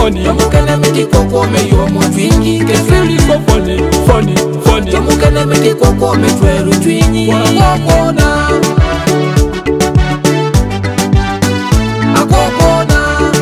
funny. Jamukana miti koko me yomo twingi. It's really so funny, funny, funny. Jamukana miti koko me tweru twingi. Kwona. Akwona.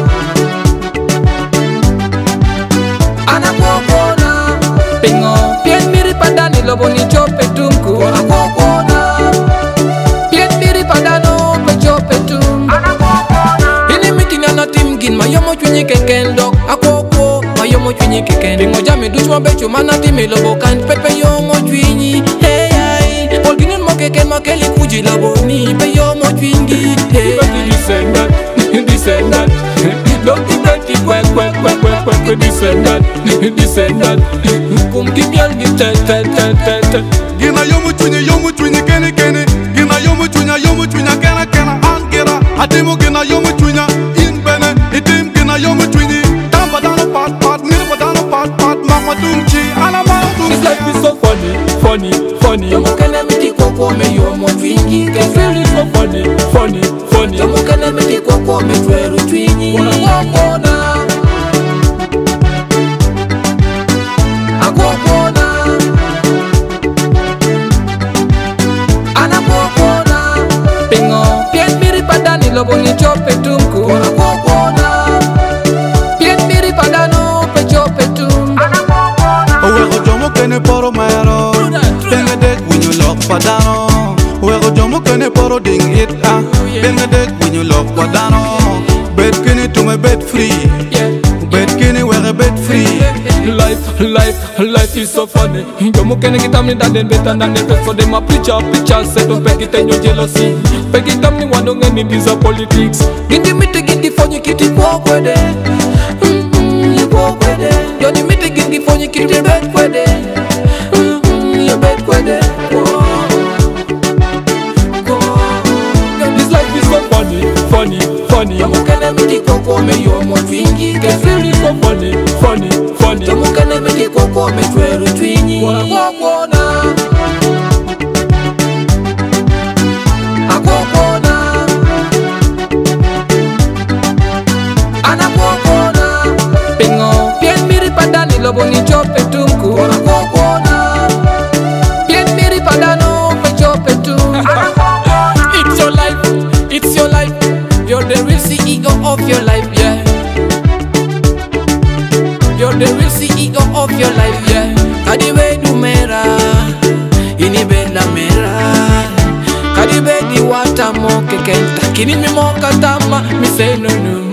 Ana kwona. Pingo. Pien miri padani lobo ni chope tumku. Akwona. Pien miri padano pe chope tum. Ana kwona. Ini miti na tim gin mayomo twingi kekendo. Akwo mayomo twingi kekendo. Pingo jami duchwa bechu manati me lobo kan pepe yomo twingi. Hey ay. Polginin mo keken makeli kuji lobo ni pe yomo twingi. Hey ay. Descendant, don't be dirty, quack, descendant. Come give me a little. Gina yomu chunya kene kene. Gina yomu chunya kena angera. Atimo gina yomu chunya in bene. Itim gina yomu chunya. Tamba dano pat, nirpa dano pat. Mama tumchi, ana mama tumchi. This life is so funny. Jamukana miti koko me yomo twingi. It's really so funny. Jamukana miti koko me tweru twingi. Kwona. Akwona. Ana kwona. Pingo. Pien miri padani lobo ni chope tumku. Kwona. Pien miri padano pe chope tum. Ana kwona. Owego jomo kene poro mayaro. Denga dek when you love padano. Owego jomo kene poro ding it ah. Denga dek when you love padano. Bed kene to my bed free. Bed kene where bed free. Life is so funny. Jomo kene kitamni daden better than the best. So them a preacher say don't peg it in your jealousy. Peg it tamni wano ngeni biza politics. Gindi miti gindi fonyi kiti kwede. You kwede. Yoni miti gindi fonyi kiti bed kwede. You bed kwede. This life is so funny. Jamukana miti koko me yomo twingi. It's really so funny. Jamukana miti koko me tweru twingi. Kwona. Akwona. Ana kwona. Pingo. Pien miri padani lobo ni chope tumku. Kwona. Pien miri padano pe chope tum. It's your life. You're the real CEO of your life, yeah. You're the real CEO of your life, yeah. Kadibe du mera, inibe la mera. Kadibe di wata mo kekenta, kini mi mo katama, mi say no.